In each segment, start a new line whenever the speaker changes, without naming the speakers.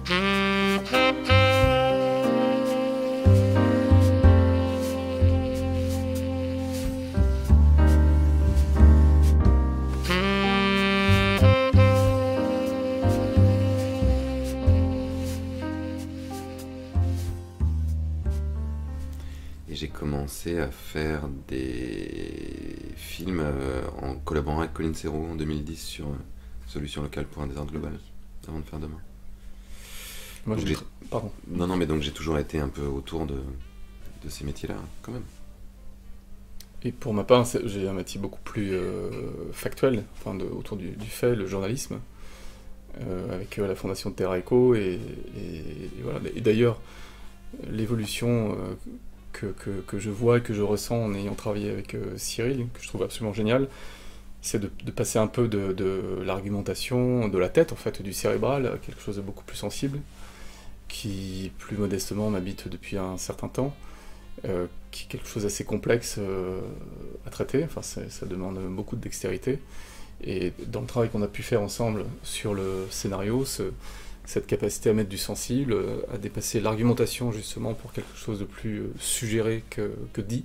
Et j'ai commencé à faire des films en collaborant avec Colin Serrault en 2010 sur Solution locale pour un désordre global, avant de faire Demain.
Moi, Pardon.
Non, mais donc j'ai toujours été un peu autour de ces métiers-là, quand même.
Et pour ma part, j'ai un métier beaucoup plus factuel, autour du fait, le journalisme, avec la fondation Terra Eco, et voilà. Et d'ailleurs, l'évolution que je vois et que je ressens en ayant travaillé avec Cyril, que je trouve absolument génial, c'est de passer un peu de l'argumentation, de la tête, en fait, du cérébral, à quelque chose de beaucoup plus sensible, qui, plus modestement, m'habite depuis un certain temps, qui est quelque chose d'assez complexe à traiter. Enfin, ça demande beaucoup de dextérité. Et dans le travail qu'on a pu faire ensemble sur le scénario, cette capacité à mettre du sensible, à dépasser l'argumentation justement pour quelque chose de plus suggéré que dit,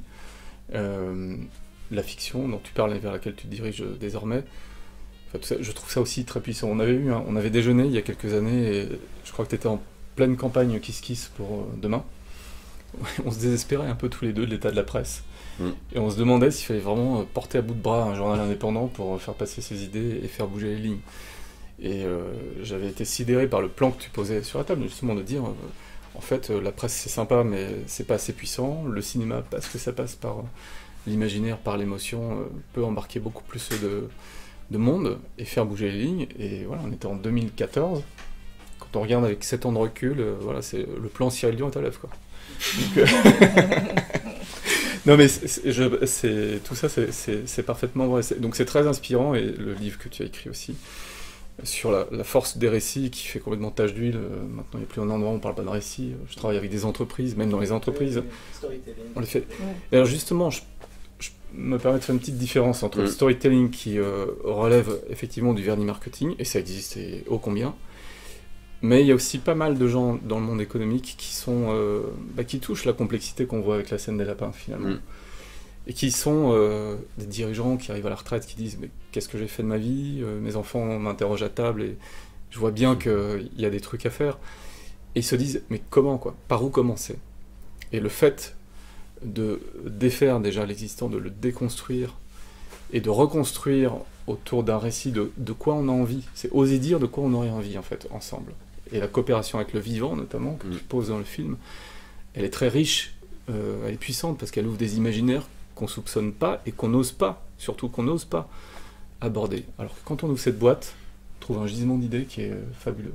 la fiction dont tu parles et vers laquelle tu te diriges désormais, enfin, tout ça, je trouve ça aussi très puissant. On avait déjeuné il y a quelques années, et je crois que tu étais en pleine campagne Kiss Kiss pour Demain. On se désespérait un peu tous les deux de l'état de la presse, et on se demandait s'il fallait vraiment porter à bout de bras un journal indépendant pour faire passer ses idées et faire bouger les lignes. Et j'avais été sidéré par le plan que tu posais sur la table, justement de dire en fait la presse c'est sympa mais c'est pas assez puissant, le cinéma, parce que ça passe par l'imaginaire, par l'émotion, peut embarquer beaucoup plus de monde et faire bouger les lignes. Et voilà, on était en 2014, quand on regarde avec 7 ans de recul, voilà, c'est le plan Cyril Dion est à l'œuvre, quoi. Donc, non mais tout ça c'est parfaitement vrai, donc c'est très inspirant. Et le livre que tu as écrit aussi sur la force des récits qui fait complètement tache d'huile, maintenant il n'y a plus un endroit où on parle pas de récits. Je travaille avec des entreprises, même dans les entreprises on les fait. Et alors justement, je me permets de faire une petite différence entre le storytelling qui relève effectivement du vernis marketing, et ça existe et ô combien, mais il y a aussi pas mal de gens dans le monde économique qui touchent la complexité qu'on voit avec la scène des lapins finalement, et qui sont des dirigeants qui arrivent à la retraite, qui disent mais qu'est-ce que j'ai fait de ma vie, mes enfants m'interrogent à table et je vois bien qu'il y a des trucs à faire, et ils se disent mais comment, quoi, par où commencer? Et le fait de défaire déjà l'existant, de le déconstruire et de reconstruire autour d'un récit de quoi on a envie, c'est oser dire de quoi on aurait envie en fait ensemble. Et la coopération avec le vivant notamment, que tu poses dans le film, elle est très riche, elle est puissante parce qu'elle ouvre des imaginaires qu'on soupçonne pas et qu'on n'ose pas, surtout qu'on n'ose pas aborder. Alors que quand on ouvre cette boîte, on trouve un gisement d'idées qui est fabuleux.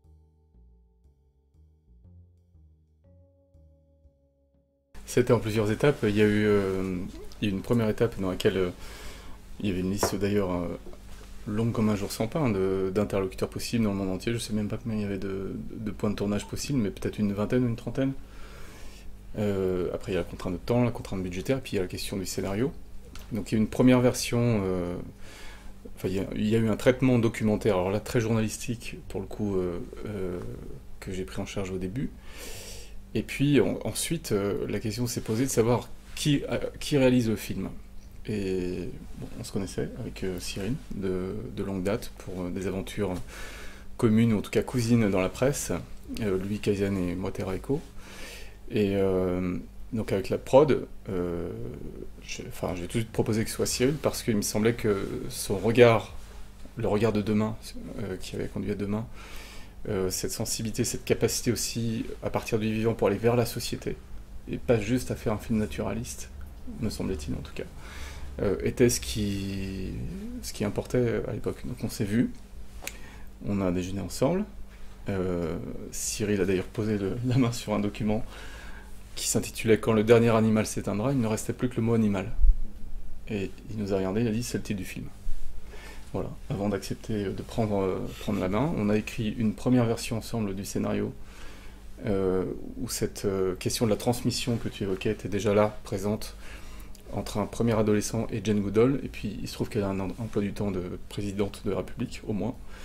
C'était en plusieurs étapes. Il y a eu une première étape dans laquelle il y avait une liste d'ailleurs longue comme un jour sans pain d'interlocuteurs possibles dans le monde entier. Je sais même pas combien il y avait de points de tournage possibles, mais peut-être une vingtaine ou une trentaine. Après il y a la contrainte de temps, la contrainte budgétaire, puis il y a la question du scénario. Donc il y a une première version, il y a eu un traitement documentaire, alors là très journalistique pour le coup, que j'ai pris en charge au début. Et puis ensuite, la question s'est posée de savoir qui réalise le film. Et bon, on se connaissait avec Cyril de longue date pour des aventures communes, ou en tout cas cousines dans la presse, lui Kaizen et moi Terra Eco. Et donc avec la prod, j'ai tout de suite proposé que ce soit Cyril, parce qu'il me semblait que son regard, le regard de Demain, qui avait conduit à Demain, cette sensibilité, cette capacité aussi à partir du vivant pour aller vers la société, et pas juste à faire un film naturaliste, me semblait-il en tout cas, était ce qui importait à l'époque. Donc on s'est vus, on a déjeuné ensemble, Cyril a d'ailleurs posé la main sur un document qui s'intitulait « Quand le dernier animal s'éteindra, il ne restait plus que le mot animal ». Et il nous a regardé, il a dit « c'est le titre du film ». Voilà, avant d'accepter de prendre la main, on a écrit une première version ensemble du scénario, où cette question de la transmission que tu évoquais était déjà là, présente, entre un premier adolescent et Jane Goodall, et puis il se trouve qu'elle a un emploi du temps de présidente de la République, au moins,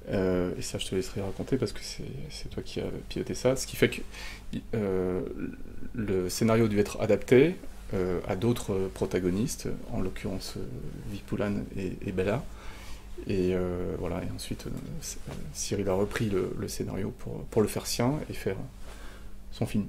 Et ça, je te laisserai raconter parce que c'est toi qui as piloté ça. Ce qui fait que euh, le scénario dû être adapté à d'autres protagonistes, en l'occurrence Vipulan et Bella. Et voilà, et ensuite Cyril a repris le scénario pour le faire sien et faire son film.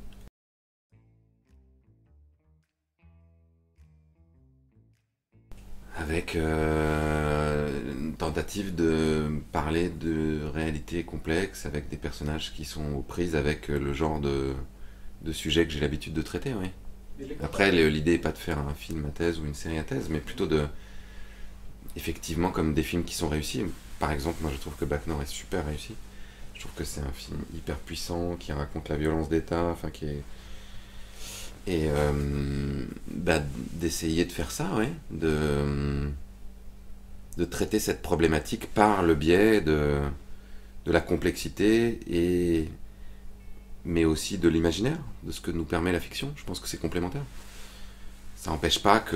Avec une tentative de parler de réalités complexes, avec des personnages qui sont aux prises avec le genre de sujet que j'ai l'habitude de traiter, oui. Après, l'idée n'est pas de faire un film à thèse ou une série à thèse, mais plutôt de, effectivement, comme des films qui sont réussis. Par exemple, moi je trouve que Bac Nord est super réussi. Je trouve que c'est un film hyper puissant, qui raconte la violence d'État, enfin qui est... Et d'essayer de faire ça, ouais, de traiter cette problématique par le biais de la complexité, mais aussi de l'imaginaire, de ce que nous permet la fiction. Je pense que c'est complémentaire. Ça n'empêche pas que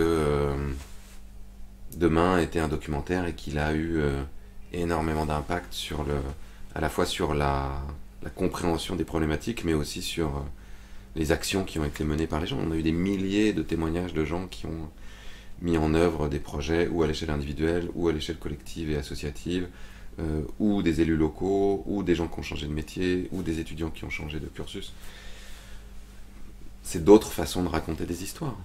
Demain était un documentaire et qu'il a eu énormément d'impact à la fois sur la compréhension des problématiques, mais aussi sur les actions qui ont été menées par les gens. On a eu des milliers de témoignages de gens qui ont mis en œuvre des projets, ou à l'échelle individuelle, ou à l'échelle collective et associative, ou des élus locaux, ou des gens qui ont changé de métier, ou des étudiants qui ont changé de cursus. C'est d'autres façons de raconter des histoires.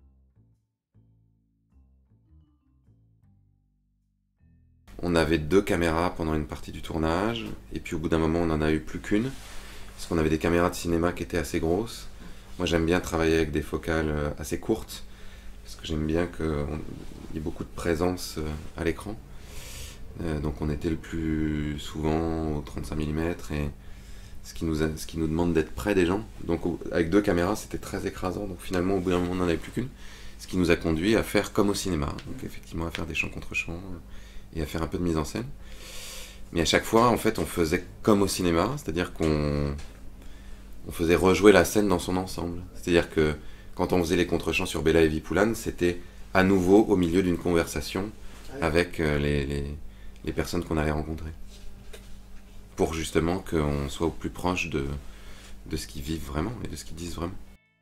On avait 2 caméras pendant une partie du tournage, et puis au bout d'un moment on n'en a eu plus qu'une, parce qu'on avait des caméras de cinéma qui étaient assez grosses. Moi j'aime bien travailler avec des focales assez courtes, parce que j'aime bien qu'il y ait beaucoup de présence à l'écran. Donc on était le plus souvent au 35 mm, et ce qui nous demande d'être près des gens. Donc avec 2 caméras c'était très écrasant, donc finalement au bout d'un moment on n'en avait plus qu'une. Ce qui nous a conduit à faire comme au cinéma, donc effectivement à faire des chants contre chants, et à faire un peu de mise en scène. Mais à chaque fois, en fait, on faisait comme au cinéma, c'est-à-dire qu'on faisait rejouer la scène dans son ensemble. C'est-à-dire que quand on faisait les contre-chants sur Bella et Vipulan, c'était à nouveau au milieu d'une conversation avec les personnes qu'on allait rencontrer. Pour justement qu'on soit au plus proche de ce qu'ils vivent vraiment et de ce qu'ils disent vraiment.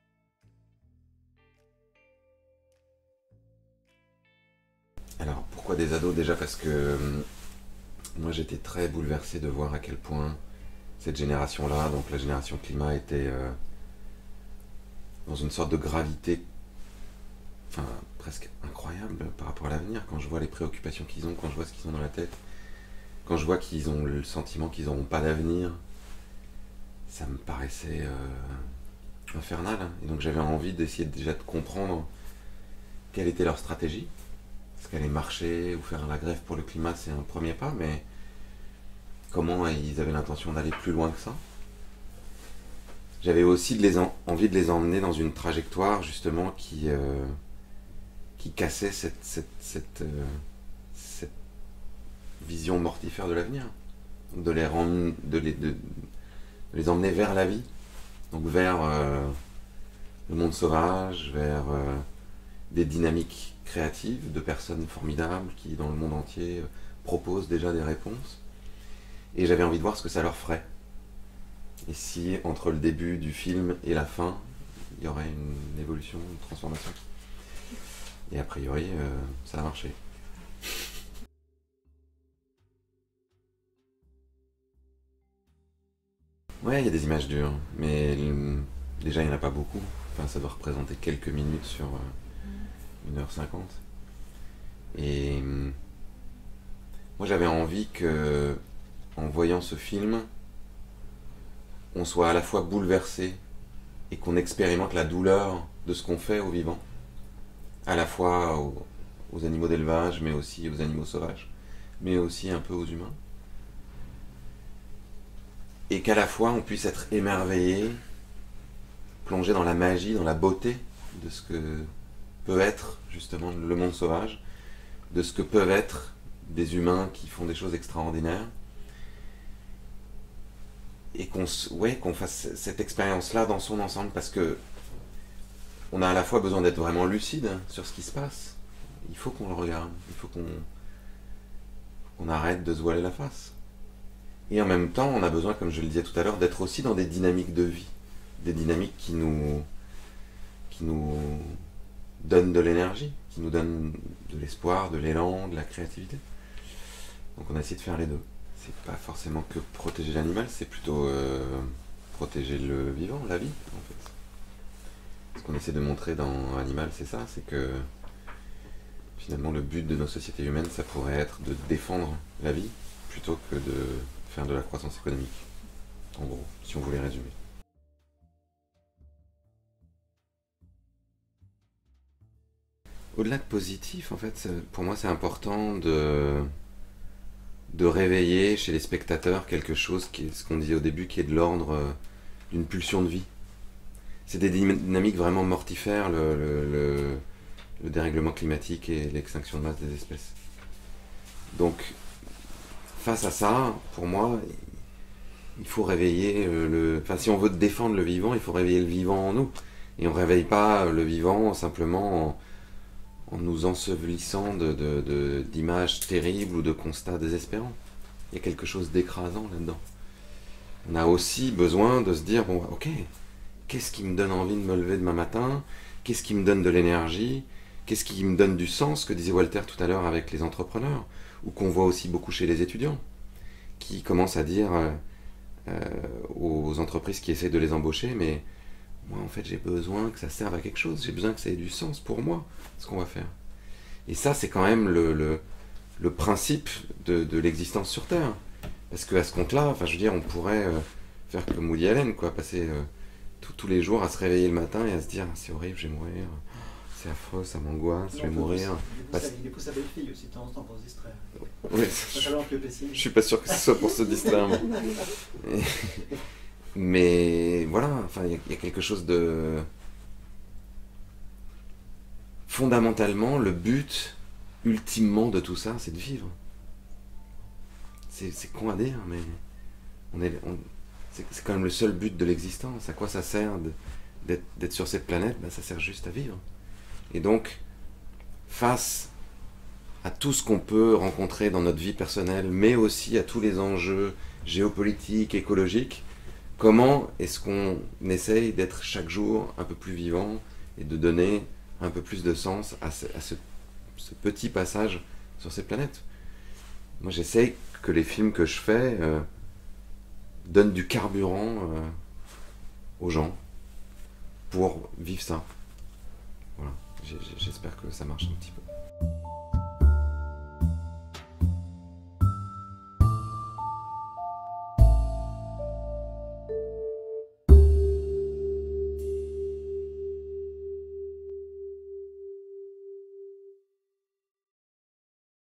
Alors, pourquoi des ados? Déjà parce que moi j'étais très bouleversé de voir à quel point cette génération-là, donc la génération climat, était dans une sorte de gravité, enfin presque incroyable par rapport à l'avenir. Quand je vois les préoccupations qu'ils ont, quand je vois ce qu'ils ont dans la tête, quand je vois qu'ils ont le sentiment qu'ils n'auront pas d'avenir, ça me paraissait infernal. Et donc j'avais envie d'essayer déjà de comprendre quelle était leur stratégie. Est-ce qu'aller marcher ou faire la grève pour le climat, c'est un premier pas, mais comment ils avaient l'intention d'aller plus loin que ça? J'avais aussi envie de les emmener dans une trajectoire justement qui cassait cette vision mortifère de l'avenir. De les emmener vers la vie, donc vers le monde sauvage, vers des dynamiques créatives de personnes formidables qui, dans le monde entier, proposent déjà des réponses. Et j'avais envie de voir ce que ça leur ferait. Et si, entre le début du film et la fin, il y aurait une évolution, une transformation. Et a priori, ça a marché. Ouais, il y a des images dures, mais déjà, il n'y en a pas beaucoup. Enfin, ça doit représenter quelques minutes sur 1h50. Et moi, j'avais envie que, en voyant ce film, on soit à la fois bouleversé et qu'on expérimente la douleur de ce qu'on fait aux vivants, à la fois aux animaux d'élevage, mais aussi aux animaux sauvages, mais aussi un peu aux humains. Et qu'à la fois on puisse être émerveillé, plongé dans la magie, dans la beauté de ce que peut être justement le monde sauvage, de ce que peuvent être des humains qui font des choses extraordinaires, et qu'on fasse cette expérience-là dans son ensemble, parce que on a à la fois besoin d'être vraiment lucide sur ce qui se passe. Il faut qu'on le regarde, il faut qu'on arrête de se voiler la face. Et en même temps, on a besoin, comme je le disais tout à l'heure, d'être aussi dans des dynamiques de vie, des dynamiques qui nous donnent de l'énergie, qui nous donnent de l'espoir, de l'élan, de la créativité. Donc on a essayé de faire les deux. C'est pas forcément que protéger l'animal, c'est plutôt protéger le vivant, la vie, en fait. Ce qu'on essaie de montrer dans Animal, c'est ça, c'est que finalement le but de nos sociétés humaines, ça pourrait être de défendre la vie plutôt que de faire de la croissance économique. En gros, si on voulait résumer. Au-delà de positif, en fait, pour moi c'est important de réveiller chez les spectateurs quelque chose qui est ce qu'on disait au début, qui est de l'ordre d'une pulsion de vie. C'est des dynamiques vraiment mortifères, le dérèglement climatique et l'extinction de masse des espèces. Donc, face à ça, pour moi, il faut réveiller Enfin, si on veut défendre le vivant, il faut réveiller le vivant en nous. Et on ne réveille pas le vivant simplement en nous ensevelissant d'images terribles ou de constats désespérants. Il y a quelque chose d'écrasant là-dedans. On a aussi besoin de se dire, bon, ok, qu'est-ce qui me donne envie de me lever demain matin? Qu'est-ce qui me donne de l'énergie? Qu'est-ce qui me donne du sens, que disait Walter tout à l'heure avec les entrepreneurs, ou qu'on voit aussi beaucoup chez les étudiants, qui commencent à dire aux entreprises qui essaient de les embaucher, mais moi en fait j'ai besoin que ça serve à quelque chose, j'ai besoin que ça ait du sens pour moi, ce qu'on va faire. Et ça c'est quand même le principe de l'existence sur Terre. Parce qu'à ce compte-là, enfin je veux dire, on pourrait faire comme Woody Allen, quoi, passer tous les jours à se réveiller le matin et à se dire c'est horrible, je vais mourir, c'est affreux, ça m'angoisse, je vais mourir.
Il épouse sa belle-fille aussi de temps en temps pour se distraire.
Oui, je suis pas sûr que ce soit pour se distraire. Mais voilà, enfin, il y a quelque chose de... Fondamentalement, le but, ultimement de tout ça, c'est de vivre. C'est con à dire, mais c'est quand même le seul but de l'existence. À quoi ça sert d'être sur cette planète? Ben, ça sert juste à vivre. Et donc, face à tout ce qu'on peut rencontrer dans notre vie personnelle, mais aussi à tous les enjeux géopolitiques, écologiques, comment est-ce qu'on essaye d'être chaque jour un peu plus vivant et de donner un peu plus de sens à ce petit passage sur cette planète? Moi, j'essaye que les films que je fais donnent du carburant aux gens pour vivre ça. Voilà. J'espère que ça marche un petit peu.